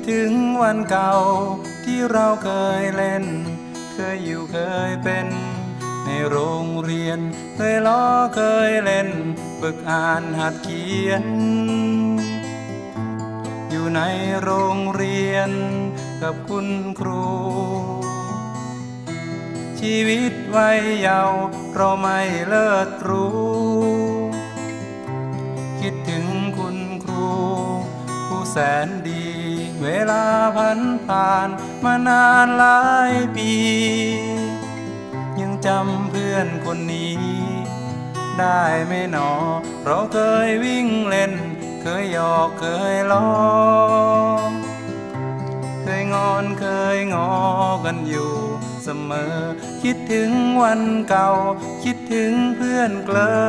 ถึงวันเก่าที่เราเคยเล่นเคยอยู่เคยเป็นในโรงเรียนเคยล้อเคยเล่นฝึกอ่านหัดเขียนอยู่ในโรงเรียนกับคุณครูชีวิตวัยเยาว์เราไม่เลิศรู้คิดถึงคุณครูผู้แสนดีเวลาผ่านมานานหลายปียังจำเพื่อนคนนี้ได้ไหมหนอเราเคยวิ่งเล่นเคยหยอกเคยล้อเคยงอนเคยงอกันอยู่เสมอคิดถึงวันเก่าคิดถึงเพื่อนเกลอ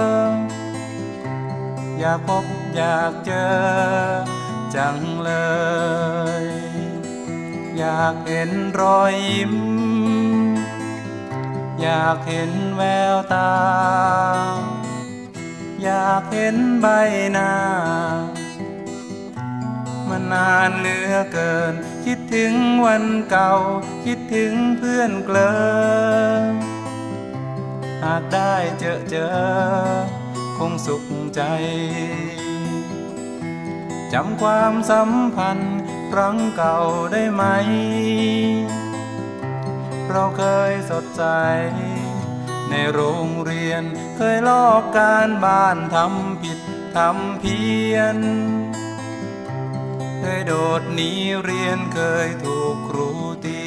อยากพบอยากเจอจังเลยอยากเห็นรอยยิ้มอยากเห็นแววตาอยากเห็นใบหน้ามานานเหลือเกินคิดถึงวันเก่าคิดถึงเพื่อนเกลอหากได้เจอคงสุขใจจำความสัมพันธ์ครั้งเก่าได้ไหมเราเคยสดใสในโรงเรียนเคยลอกการบ้านทำผิดทำเพี้ยนเคยโดดหนีเรียนเคยถูกครูตี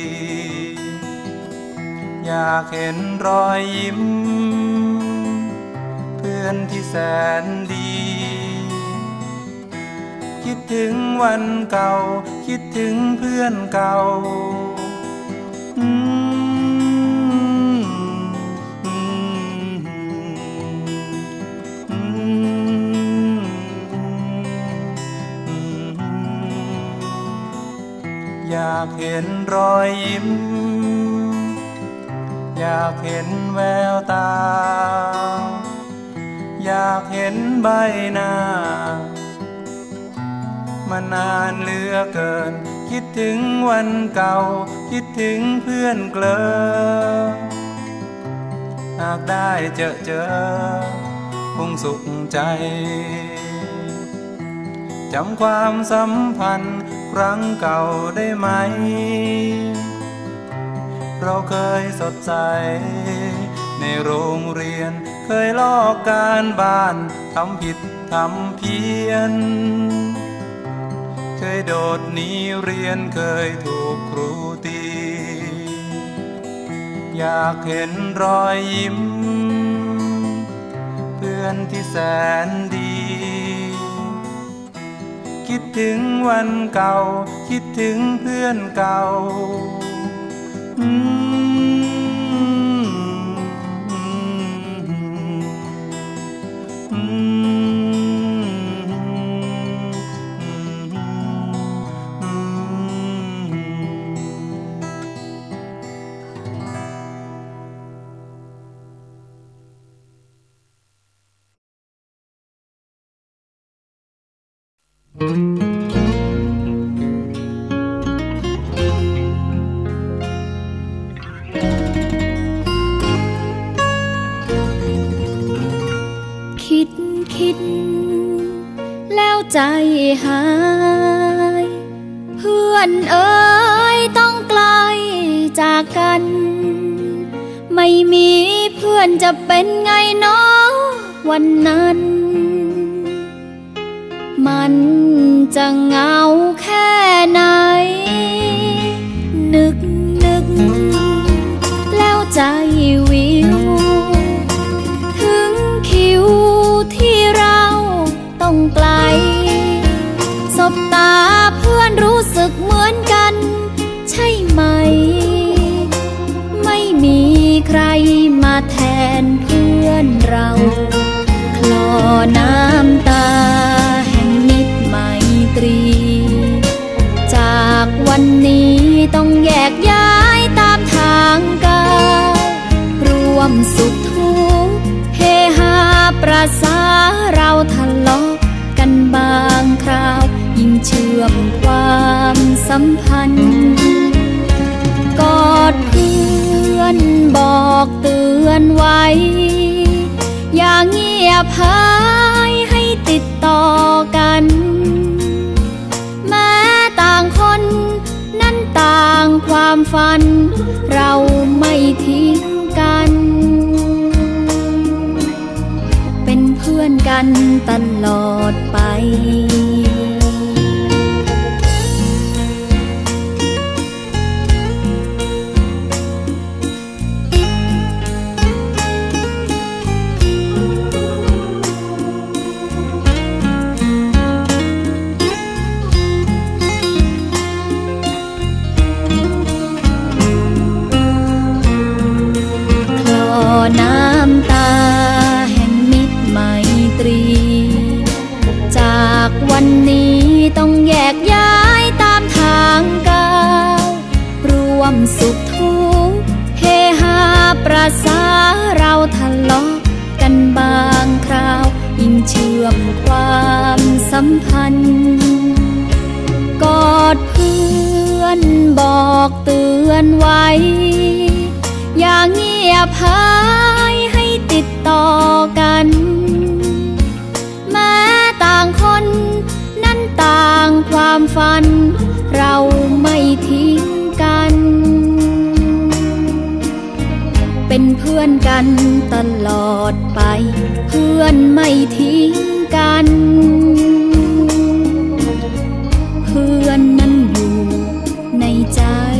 อยากเห็นรอยยิ้มเพื่อนที่แสนดีคิดถึงวันเก่าคิดถึงเพื่อนเก่าอยากเห็นรอยยิ้มอยากเห็นแววตาอยากเห็นใบหน้ามานานเหลือเกินคิดถึงวันเก่าคิดถึงเพื่อนเกลอหากได้เจอคงสุขใจจำความสัมพันธ์ครั้งเก่าได้ไหมเราเคยสดใสในโรงเรียนเคยลอกการบ้านทำผิดทำเพี้ยนเคยโดดหนีเรียนเคยถูกครูตีอยากเห็นรอยยิ้มเพื่อนที่แสนดีคิดถึงวันเก่าคิดถึงเพื่อนเก่าคิดแล้วใจหายเพื่อนเอ๋ยต้องไกลจากกันไม่มีเพื่อนจะเป็นไงเนาะวันนั้นมันจะเหงาแค่ไหนนึกแล้วใจวิวถึงคิวที่เราต้องไกลสบตาเพื่อนรู้สึกเหมือนกันใช่ไหมไม่มีใครมาแทนเพื่อนเราคลอน้ำตาแห่งมิตรไมตรีจากวันนี้ต้องแยกย้ายตามทางกายร่วมสุขทุกข์เฮฮาประสาเราทะเลาะกันบางคราวยิ่งเชื่อมความสัมพันธ์กอดเพื่อนบอกเตือนไว้อย่าเงียบหายให้ติดต่อกันแม้ต่างคนนั้นต่างความฝันเราไม่ทิ้งกันเป็นเพื่อนกันตลอดไปน้ำตาแห่งมิตรไมตรีจากวันนี้ต้องแยกย้ายตามทางก้าวร่วมสุขทุกข์เฮฮาประสาเราทะเลาะกันบางคราวยิ่งเชื่อมความสัมพันธ์กอดเพื่อนบอกเตือนไว้อย่าเงียบหายให้ติดต่อกันแม้ต่างคนนั้นต่างความฝันเราไม่ทิ้งกันเป็นเพื่อนกันตลอดไปเพื่อนไม่ทิ้งกันเพื่อนนั้นอยู่ในใจ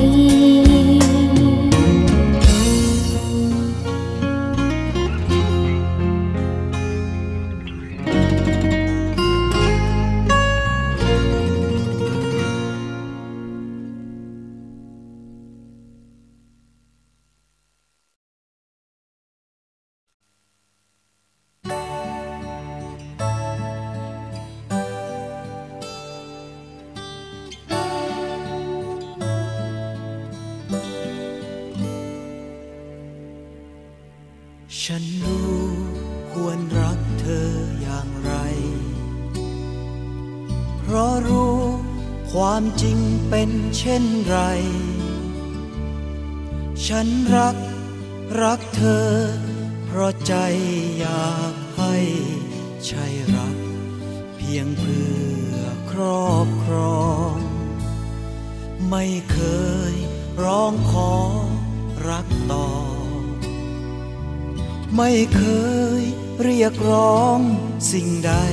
ฉันรู้ควรรักเธออย่างไรเพราะรู้ความจริงเป็นเช่นไรฉันรักเธอเพราะใจอยากให้ใช่รักเพียงเพื่อครอบครองไม่เคยร้องขอรักต่อไม่เคยเรียกร้องสิ่งใด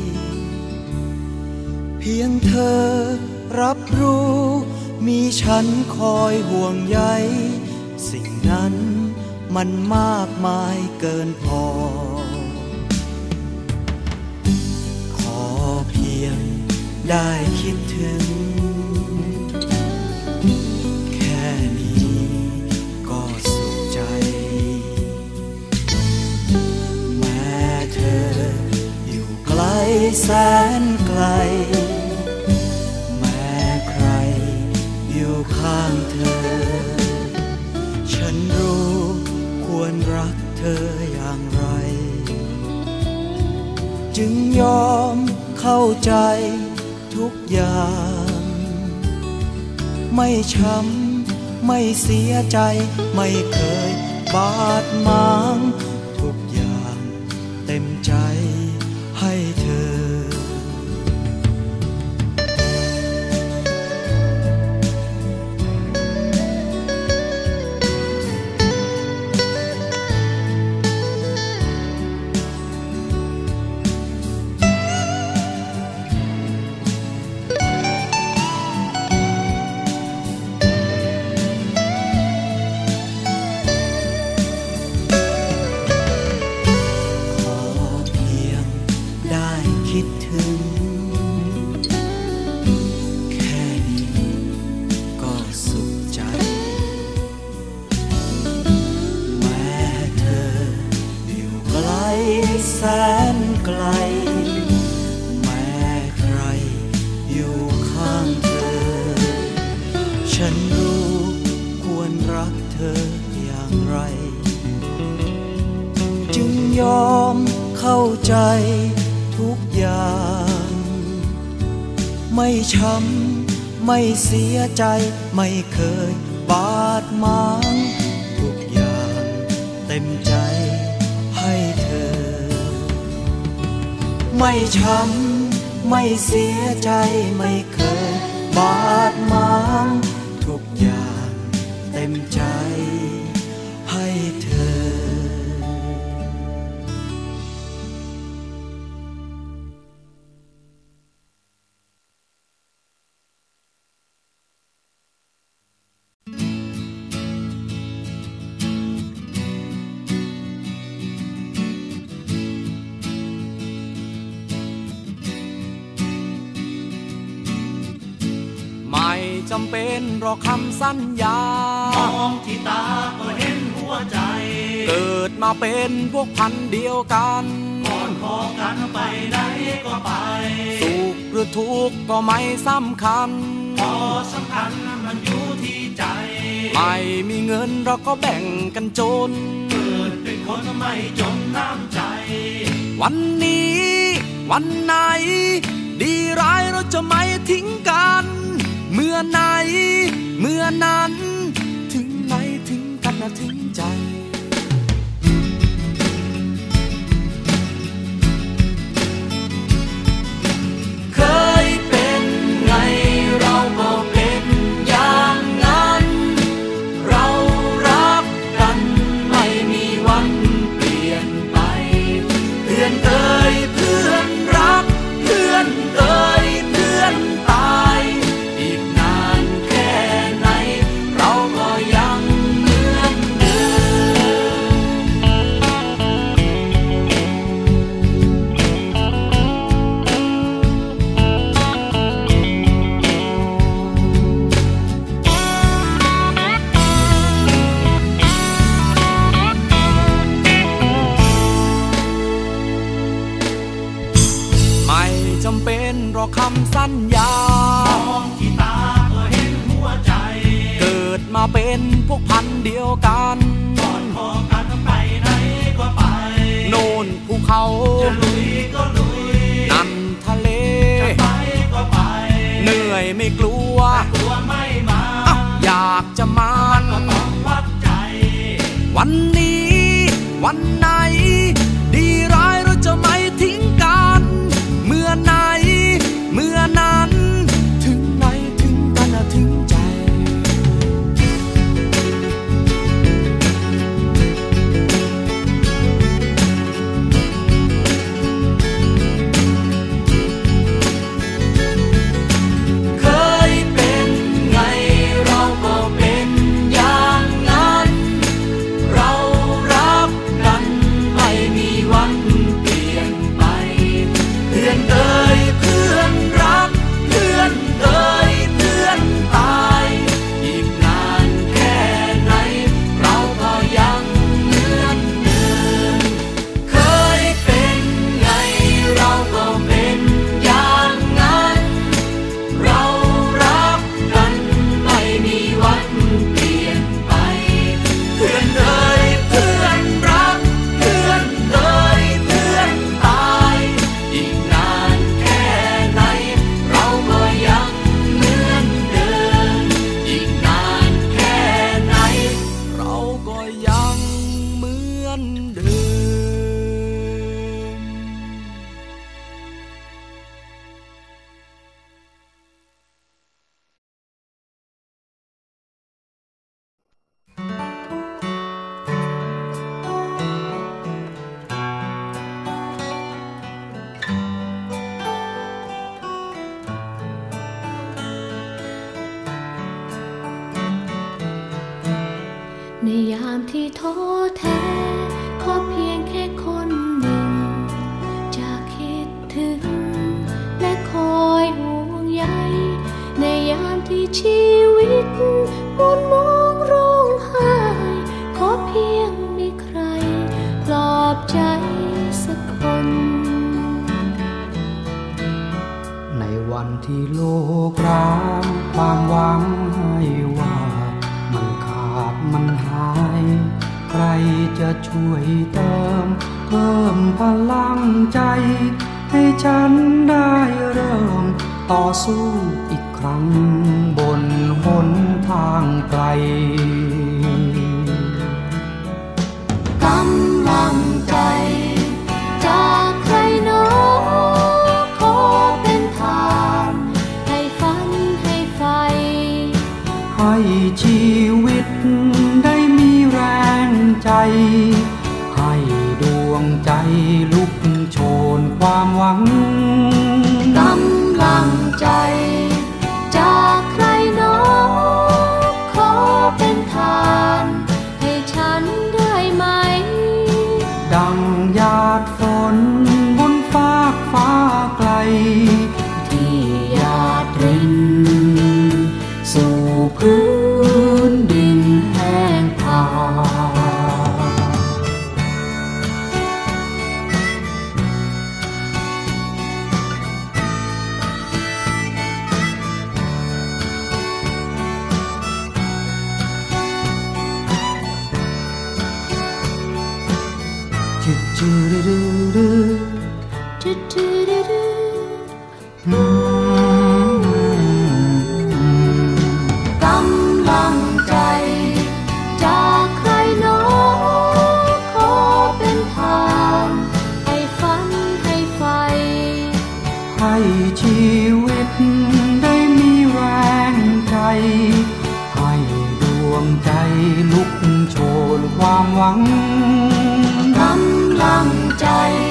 เพียงเธอรับรู้มีฉันคอยห่วงใยสิ่งนั้นมันมากมายเกินพอขอเพียงได้คิดถึงแค่นี้ก็สุขใจเธออยู่ไกลแสนไกลแม้ใครอยู่ข้างเธอฉันรู้ควรรักเธออย่างไรจึงยอมเข้าใจทุกอย่างไม่ช้ำไม่เสียใจไม่เคยบาดหมางทุกอย่างเต็มใจให้เธอแสนไกลแม้ใครอยู่ข้างเธอฉันรู้ควรรักเธออย่างไรจึงยอมเข้าใจทุกอย่างไม่ช้ำไม่เสียใจไม่เคยบาดหมางทุกอย่างเต็มใจให้เธอไม่ช้ำไม่เสียใจไม่เคยบาดหมางทุกอย่างเต็มใจให้เธอไม่จำเป็นหรอกคำสัญญามองที่ตาก็เห็นหัวใจเกิดมาเป็นพวกพันธุ์เดียวกันก่อนขอกันไปไหนก็ไปสุขหรือทุกข์ก็ไม่สำคัญพอสำคัญมันอยู่ที่ใจไม่มีเงินเราก็แบ่งกันจนเกิดเป็นคนไม่จนน้ำใจวันนี้วันไหนดีร้ายเราจะไม่ทิ้งกันเมื่อไหนเมื่อนั้นถึงไหนถึงกันนะถึงใจเคยเป็นไงเราก็เป็นอย่างนั้นเรารักกันไม่มีวันเปลี่ยนไปเพื่อนเอ่ยเพื่อนรักเพื่อนเอ่ยเพื่อนตายอีกนานแค่ไหนเราก็ยังเหมือนเดิไม่จำเป็นหรอกคำสัญญามองที่ตาก็เห็นหัวใจเกิดมาเป็นพวกพันธุ์เดียวกันก่อนขอกันไปไหนก็ไปโน่นภูเขาจะลุยก็ลุยนั่นทะเลจะไปก็ไปเหนื่อยไม่กลัวกลัวไม่มาอยากจะมาก็ต้องวัดใจวันนี้วันไหนดีร้ายเราจะไม่ทิ้งกันเมื่อไหนเมื่อนั้นถึงไหนถึงกันนะถึงใจเคยเป็นไงเราก็เป็นอย่างนั้นเรารักกันไม่มีวันเปลี่ยนไปเพื่อนเอ่ยเพื่อนรักเพื่อนเอ่ยเพื่อนตายอีกนานแค่ไหนเราก็ยังเหมือนเดิมเคยเป็นไงเราก็เป็นอย่างนั้นเรารักกันไม่มีวันเปลี่ยนไปเพื่อนเอ่ยเพื่อนรักเพื่อนเอ่ยเพื่อนตายอีกนานแค่ไหนเราก็ยังเหมือนเดิมอีกนานแค่ไหนเราก็ยังเหมือนเดิมในยามที่ท้อแท้ขอเพียงแค่คนหนึ่งจะคิดถึงและคอยห่วงใยในยามที่ชีวิตมุนมองร้องไห้ขอเพียงมีใครปลอบใจสักคนในวันที่โลกร้างความหวังให้ว่ามันขาดมันหายใครจะช่วยเติมเพิ่มพลังใจให้ฉันได้เริ่มต่อสู้อีกครั้งบนหนทางไกลกำลังใจจากใครโน้ขอเป็นทานให้ฝันให้ไฟให้ชีวิตได้มีแรงใจให้ดวงใจลุกโชนความหวังกำลังใจจากใครโน้ขอเป็นทานให้ฉันได้ไหมดังหยาดฝนบนฟากฟ้าไกลที่หยาดรินสู่พื้นดินแห้งผากกำลังใจจากใครโน้ขอเป็นทานให้ฝันให้ไฟให้ชีวิตได้มีแรงใจให้ดวงใจลุกโชนความหวังกำลังใจ